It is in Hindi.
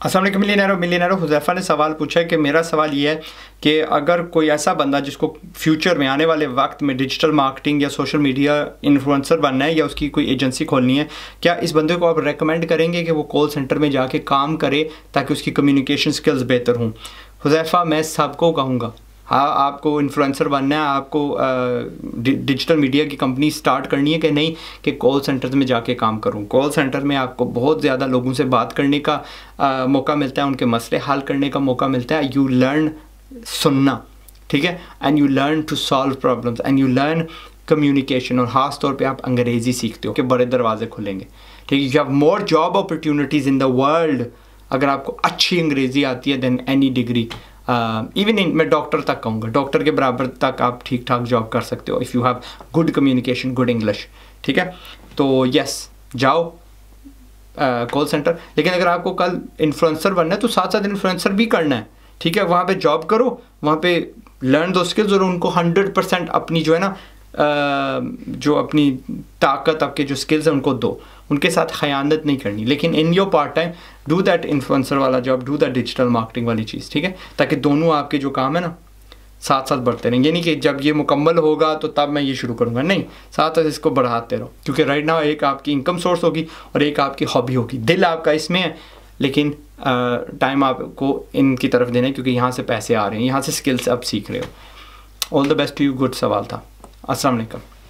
अस्सलाम वालेकुम मिलियनेरो हुज़ैफ़ा ने सवाल पूछा है कि मेरा सवाल ये है कि अगर कोई ऐसा बंदा जिसको फ्यूचर में आने वाले वक्त में डिजिटल मार्केटिंग या सोशल मीडिया इन्फ्लुएंसर बनना है या उसकी कोई एजेंसी खोलनी है, क्या इस बंदे को आप रेकमेंड करेंगे कि वो कॉल सेंटर में जाके काम करे ताकि उसकी कम्युनिकेशन स्किल्स बेहतर हों? हुज़ैफ़ा, मैं सबको कहूँगा, हाँ, आपको इन्फ्लुएंसर बनना है, आपको डिजिटल मीडिया की कंपनी स्टार्ट करनी है कि नहीं कि कॉल सेंटर में जाके काम करूं। कॉल सेंटर में आपको बहुत ज़्यादा लोगों से बात करने का मौका मिलता है, उनके मसले हल करने का मौका मिलता है। यू लर्न सुनना, ठीक है, and you learn to solve problems and you learn communication, और ख़ास तौर पे आप अंग्रेज़ी सीखते हो कि बड़े दरवाजे खुलेंगे, ठीक है। You have more job opportunities in the world अगर आपको अच्छी अंग्रेज़ी आती है देन एनी डिग्री। इवन मैं डॉक्टर तक कहूँगा, डॉक्टर के बराबर तक आप ठीक ठाक जॉब कर सकते हो if you have good communication, good English, ठीक है। तो यस, जाओ कॉल सेंटर। लेकिन अगर आपको कल इन्फ्लुएंसर बनना है तो साथ साथ इन्फ्लुएंसर भी करना है, ठीक है। वहाँ पे जॉब करो, वहाँ पे लर्न दो स्किल्स, और उनको 100% अपनी जो है ना जो अपनी ताकत, आपके जो स्किल्स हैं उनको दो, उनके साथ खयानत नहीं करनी। लेकिन in your part time do that influencer वाला job, do that digital marketing वाली चीज़, ठीक है, ताकि दोनों आपके जो काम है ना साथ साथ बढ़ते रहें। ये नहीं कि जब ये मुकम्मल होगा तो तब मैं ये शुरू करूँगा, नहीं, साथ साथ इसको बढ़ाते रहो, क्योंकि राइट नाउ एक आपकी इनकम सोर्स होगी और एक आपकी हॉबी होगी। दिल आपका इसमें है, लेकिन टाइम आपको इनकी तरफ देना है, क्योंकि यहाँ से पैसे आ रहे हैं, यहाँ से स्किल्स आप सीख रहे हो। All the best to you. Good सवाल था। अस्सलाम वालेकुम।